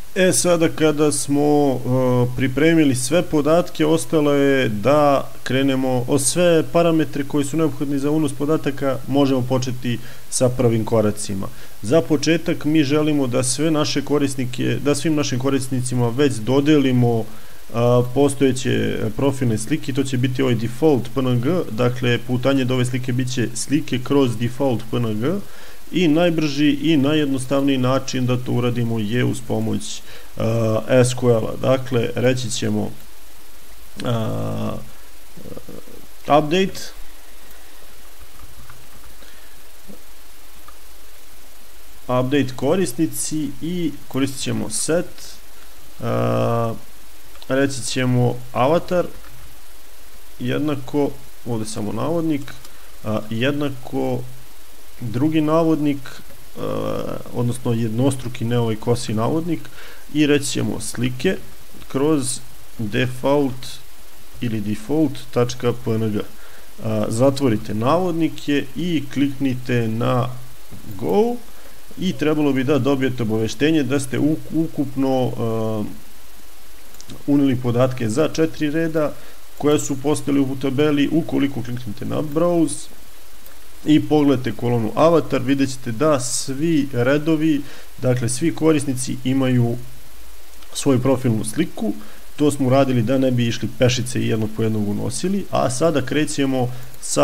Sada kada smo pripremili sve podatke, ostalo je da krenemo o sve parametre koji su neophodni za unos podataka, možemo početi sa prvim koracima. Za početak mi želimo da svim našim korisnicima već dodelimo postojeće profilne slike, to će biti ovaj default PNG, dakle putanje do ove slike bit će slike kroz default PNG, i najbrži i najjednostavniji način da to uradimo je uz pomoć SQL-a. Dakle, reći ćemo update korisnici i koristit ćemo set, reći ćemo avatar jednako, ovde samo navodnik, jednako drugi navodnik, odnosno jednostruki, ne ovaj kosi navodnik, i reći ćemo slike kroz default ili default.png. Zatvorite navodnike i kliknite na go i trebalo bi da dobijete obaveštenje da ste ukupno unili podatke za 4 reda koja su postali u tabeli. Ukoliko kliknete na browse i pogledate kolonu avatar, vidjet ćete da svi redovi, dakle svi korisnici imaju svoju profilnu sliku. To smo uradili da ne bi išli pešice i jednog po jednog unosili, a sada krećemo sa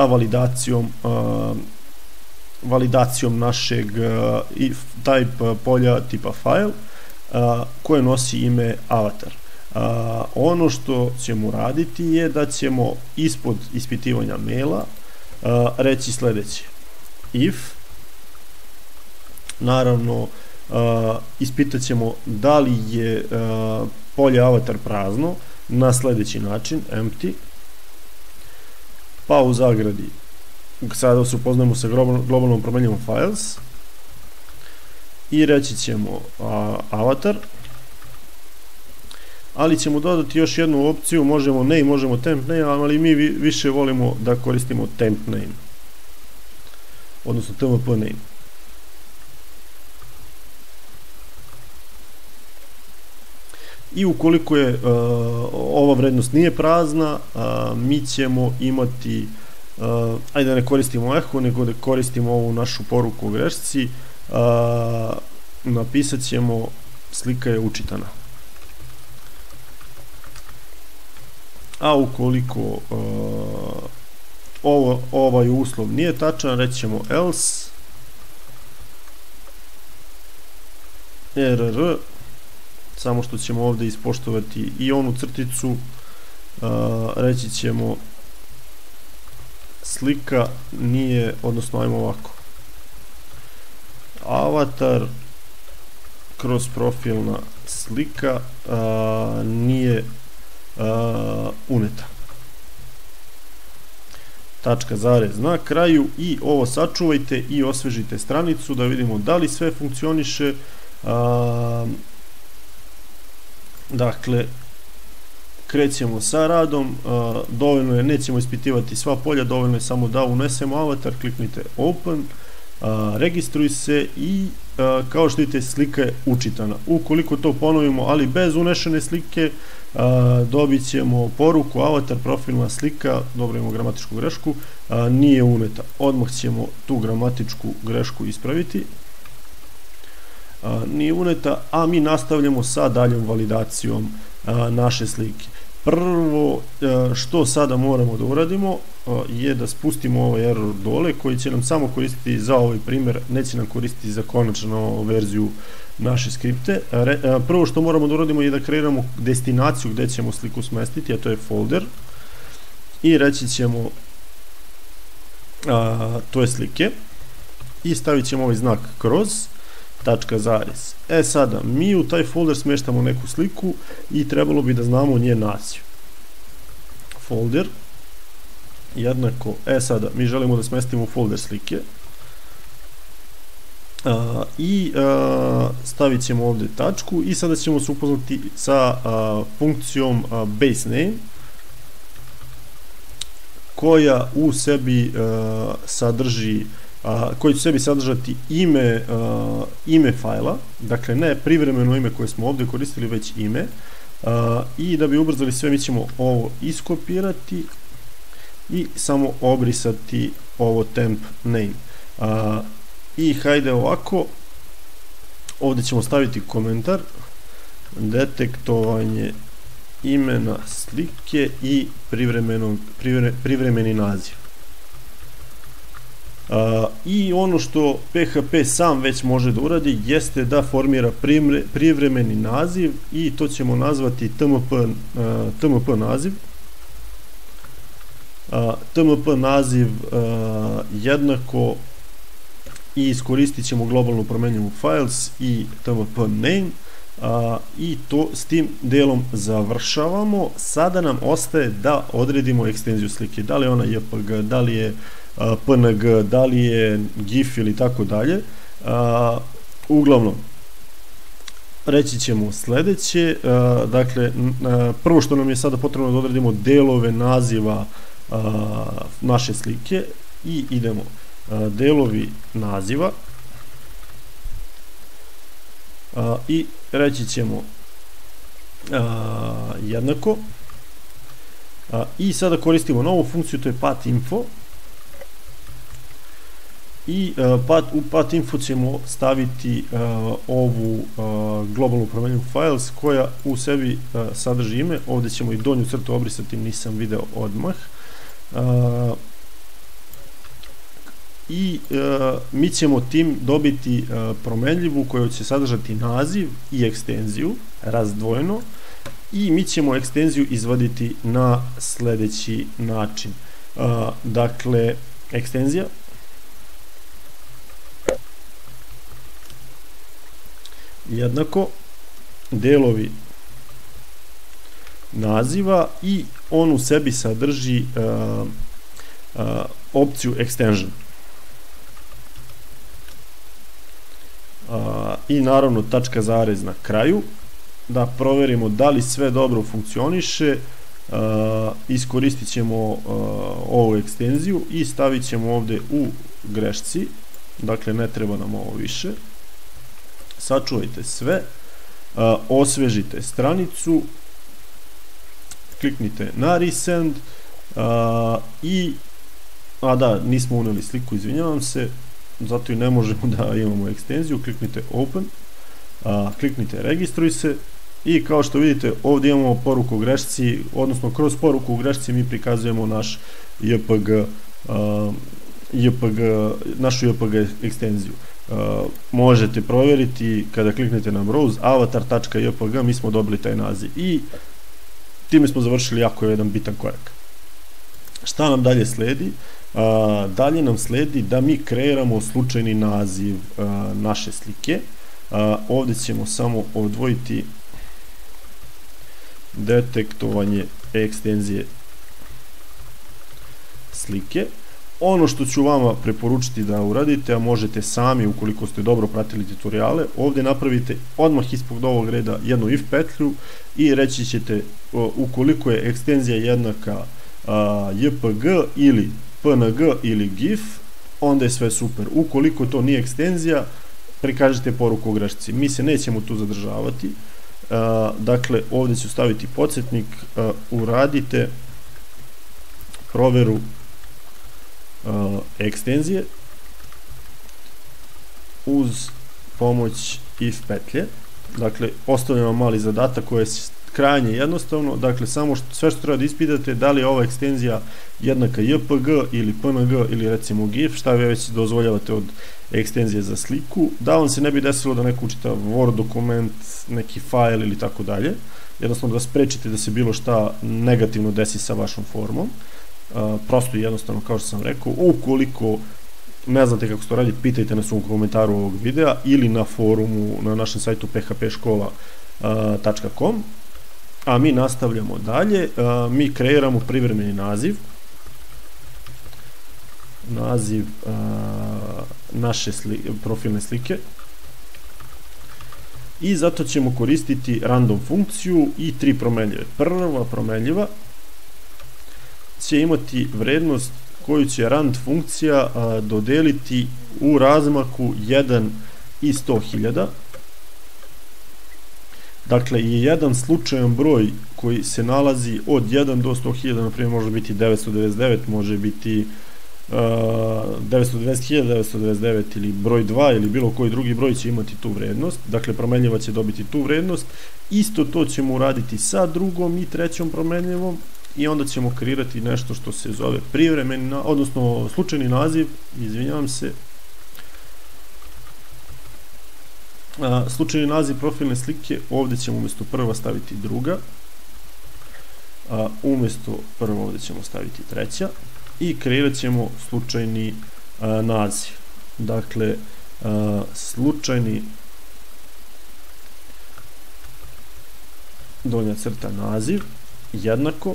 validacijom našeg type polja tipa file koje nosi ime avatar. Ono što ćemo uraditi je da ćemo ispod ispitivanja maila reći sledeće: if, naravno ispitat ćemo da li je polje avatar prazno na sledeći način: empty, pa u zagradi, sada se upoznajemo sa globalnom promenljivom files, i reći ćemo avatar, ali ćemo dodati još jednu opciju, možemo name, možemo temp name, ali mi više volimo da koristimo temp name, odnosno tmp name. I ukoliko je ova vrednost nije prazna, mi ćemo imati, ajde da ne koristimo echo, nego da koristimo ovu našu poruku o grešci, napisat ćemo slika je učitana. A ukoliko ovaj uslov nije tačan, reći ćemo else error, samo što ćemo ovde ispoštovati i onu crticu, reći ćemo slika nije, odnosno ajmo ovako, avatar kroz profilna slika nije uneta. Tačka, zarez na kraju, i ovo sačuvajte i osvežite stranicu da vidimo da li sve funkcioniše. Dakle, krećemo sa radom, dovoljno je, nećemo ispitivati sva polja, dovoljno je samo da unesemo avatar, kliknite open, registruj se i kao što vidite slika je učitana. Ukoliko to ponovimo, ali bez unešene slike, dobit ćemo poruku avatar profilna slika, dobro, imamo gramatičku grešku, nije uneta. Odmah ćemo tu gramatičku grešku ispraviti. Nije uneta, a mi nastavljamo sa daljom validacijom naše slike. Prvo što sada moramo da uradimo je da spustimo ovaj error dole, koji će nam samo koristiti za ovaj primer, neće nam koristiti za konačnu verziju naše skripte. Prvo što moramo da uradimo je da kreiramo destinaciju gde ćemo sliku smestiti, a to je folder, i reći ćemo to je slike, i stavit ćemo ovaj znak kroz, tačka, zarez. Sada, mi u taj folder smeštamo neku sliku i trebalo bi da znamo njen naziv. Folder jednako, sada, mi želimo da smestimo u folder slike i stavit ćemo ovde tačku, i sada ćemo se upoznati sa funkcijom base name, koja u sebi sadrži koji će sebi sadržati ime fajla, dakle ne privremeno ime koje smo ovde koristili, već ime. I da bi ubrzali sve, mi ćemo ovo iskopirati i samo obrisati ovo temp name. I hajde ovako, ovde ćemo staviti komentar, detektovanje imena slike i privremeni naziv. I ono što PHP sam već može da uradi jeste da formira privremeni naziv i to ćemo nazvati tmp naziv. Tmp naziv jednako i iskoristit ćemo globalnu promenljivu files i tmp name. I to s tim delom završavamo. Sada nam ostaje da odredimo ekstenziju slike, da li je ona JPG, da li je PNG, da li je GIF ili tako dalje. Uglavnom, reći ćemo sledeće, dakle, prvo što nam je sada potrebno da odredimo delove naziva naše slike i idemo delovi naziva i reći ćemo jednako i sada koristimo novu funkciju, to je path.info i u path.info ćemo staviti ovu globalnu promenljivu files koja u sebi sadrži ime. Ovde ćemo i donju crtu obrisati, nisam video odmah. I mi ćemo tim dobiti promenljivu koja će sadržati naziv i ekstenziju razdvojeno i mi ćemo ekstenziju izvaditi na sledeći način. Dakle, ekstenzija jednako delovi naziva i on u sebi sadrži opciju extension. I naravno tačka zarez na kraju, da proverimo da li sve dobro funkcioniše. Iskoristit ćemo ovu ekstenziju i stavit ćemo ovde u grešci, dakle ne treba nam ovo više. Sačuvajte sve, osvežite stranicu, kliknite na resend i nismo uneli sliku, izvinjavam se, zato i ne možemo da imamo ekstenziju. Kliknite open, kliknite registruj se i kao što vidite ovdje imamo poruku u grešci, odnosno kroz poruku u grešci mi prikazujemo naš našu JPG ekstenziju. Možete provjeriti kada kliknete na browse avatar.jpg, mi smo dobili taj naziv i time smo završili jako jedan bitan korak. Šta nam dalje sledi? Dalje nam sledi da mi kreiramo slučajni naziv naše slike. Ovdje ćemo samo odvojiti detektovanje ekstenzije slike. Ono što ću vama preporučiti da uradite, a možete sami ukoliko ste dobro pratili tutoriale, ovdje napravite odmah ispod ovog reda jednu if petlju i reći ćete ukoliko je ekstenzija jednaka JPG ili PNG ili GIF, onda je sve super. Ukoliko to nije ekstenzija, prikažite poruku u grešci. Mi se nećemo tu zadržavati. Dakle, ovdje ću staviti podsjetnik, uradite proveru ekstenzije uz pomoć if petlje. Dakle, ostavljamo mali zadatak koji je krajnje jednostavno. Dakle, samo sve što treba da ispitate da li je ova ekstenzija jednaka JPG ili PNG ili recimo GIF, šta vi već dozvoljavate od ekstenzije za sliku, da vam se ne bi desilo da neko učita Word dokument, neki file ili tako dalje, jednostavno da sprečite da se bilo šta negativno desi sa vašom formom. Prosto i jednostavno, kao što sam rekao, ukoliko ne znate kako se to radi, pitajte nas u komentaru ovog videa ili na forumu na našem sajtu phpškola.com. A mi nastavljamo dalje, mi kreiramo privremeni naziv naše profilne slike i zato ćemo koristiti random funkciju i 3 promenljive. Prva promenljiva će imati vrednost koju će rand funkcija dodeliti u razmaku 1 i 100.000. Dakle, i jedan slučajan broj koji se nalazi od 1 do 100.000, na primjer može biti 999, može biti 990.999 ili broj 2 ili bilo koji drugi broj će imati tu vrednost. Dakle, promenljiva će dobiti tu vrednost. Isto to ćemo uraditi sa drugom i trećom promenljivom i onda ćemo kreirati nešto što se zove privremeni, odnosno slučajni naziv, izvinjavam se, slučajni naziv profilne slike. Ovdje ćemo umjesto prva staviti druga, umjesto prva ovdje ćemo staviti treća i kreirat ćemo slučajni naziv. Dakle, slučajni donja crta naziv jednako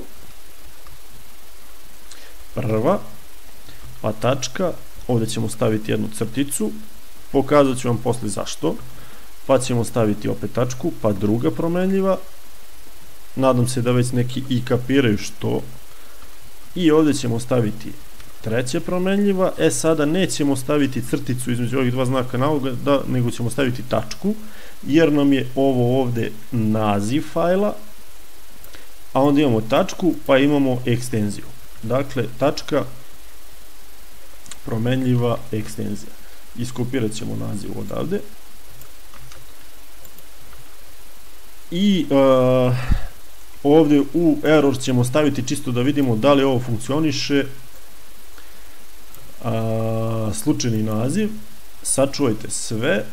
prva, pa tačka, ovdje ćemo staviti jednu crticu, pokazat ću vam posle zašto, pa ćemo staviti opet tačku, pa druga promenljiva, nadam se da već neki i kapiraju što, i ovdje ćemo staviti treća promenljiva. Sada nećemo staviti crticu između ovih dva znaka navoda, nego ćemo staviti tačku, jer nam je ovo ovdje naziv fajla, a onda imamo tačku, pa imamo ekstenziju. Dakle, tačka, promenljiva, ekstenzija. Iskopirat ćemo naziv odavde. I ovdje u error ćemo staviti čisto da vidimo da li ovo funkcioniše. Slučajni naziv, sačuvajte sve,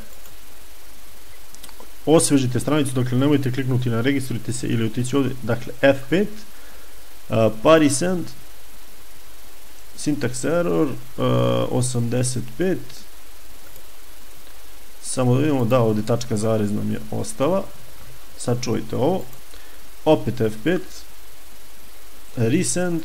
osvežite stranicu, dakle nemojte kliknuti na registrujte se ili otići ovdje, dakle F5, pa resend, syntax error 85, samo da vidimo da ovdje tačka zarez nam je ostala, sačuvajte ovo, opet F5, resend,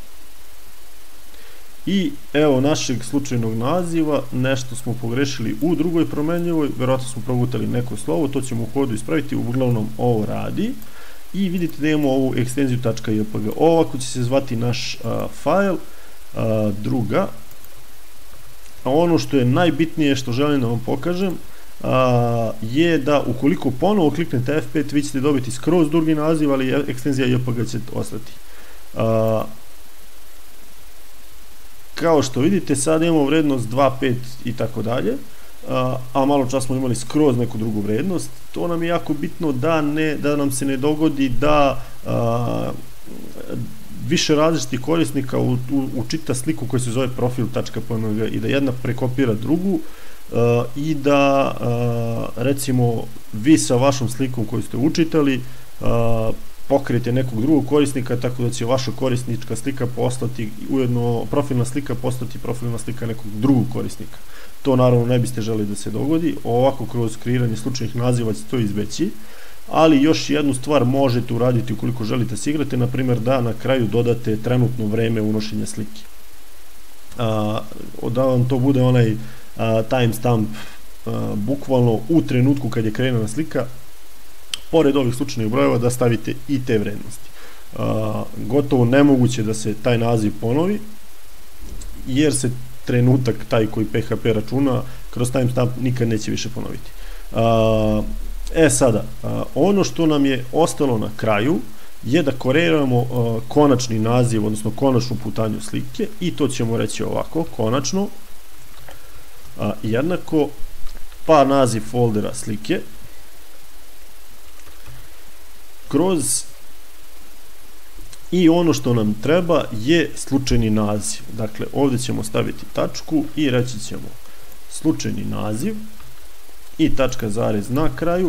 i evo našeg slučajnog naziva. Nešto smo pogrešili u drugoj promenljivoj, verovatno smo progutali neko slovo, to ćemo u hodu ispraviti, uglavnom ovo radi i vidite da imamo ovu ekstenziju .jpg. Ovako će se zvati naš fajl. Druga, a ono što je najbitnije što želim da vam pokažem je da ukoliko ponovo kliknete F5 vi ćete dobiti skroz drugi naziv, ali ekstenzija JPG će ostati. Kao što vidite, sad imamo vrednost 2.5 i tako dalje, a malo čas smo imali skroz neku drugu vrednost. To nam je jako bitno da nam se ne dogodi da više različitih korisnika učita sliku koja se zove profil.png i da jedna prekopira drugu i da recimo vi sa vašom slikom koju ste učitali pokrijete nekog drugog korisnika, tako da će vaša korisnička slika postati ujedno profilna slika postati profilna slika nekog drugog korisnika. To naravno ne biste želi da se dogodi. Ovako kroz kreiranje slučajnih naziva će to izbeći, ali još jednu stvar možete uraditi ukoliko želite se igrate, na primjer da na kraju dodate trenutno vreme unošenja slike. Da vam to bude onaj timestamp bukvalno u trenutku kad je kreirana slika, pored ovih slučajnih brojeva da stavite i te vrednosti. Gotovo nemoguće da se taj naziv ponovi, jer se trenutak taj koji PHP računa kroz timestamp nikad neće više ponoviti. Sada, ono što nam je ostalo na kraju je da kreiramo konačni naziv, odnosno konačnu putanju slike, i to ćemo reći ovako, konačno, jednako, pa naziv foldera slike, kroz, i ono što nam treba je slučajni naziv. Dakle, ovdje ćemo staviti tačku i reći ćemo slučajni naziv i tačka zarez na kraju,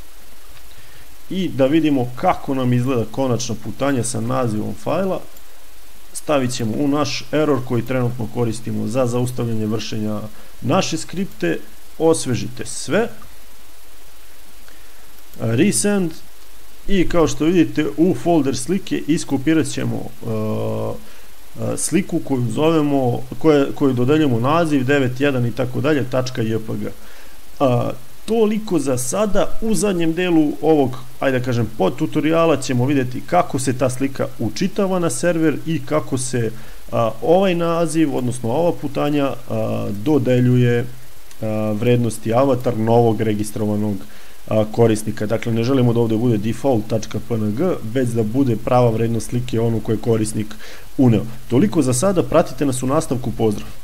i da vidimo kako nam izgleda konačna putanja sa nazivom fajla. Stavit ćemo u naš error koji trenutno koristimo za zaustavljanje vršenja naše skripte, osvežite sve, resend, i kao što vidite u folder slike iskopirat ćemo sliku koju zovemo, koju dodeljujemo naziv 9.1 i tako dalje .jpg. Toliko za sada. U zadnjem delu ovog, ajde da kažem, pod tutoriala ćemo vidjeti kako se ta slika učitava na server i kako se ovaj naziv, odnosno ova putanja dodeljuje vrednosti avatar novog registrovanog korisnika. Dakle, ne želimo da ovde bude default.png, već da bude prava vrednost slike onu koju je korisnik uneo. Toliko za sada, pratite nas u nastavku, pozdrav!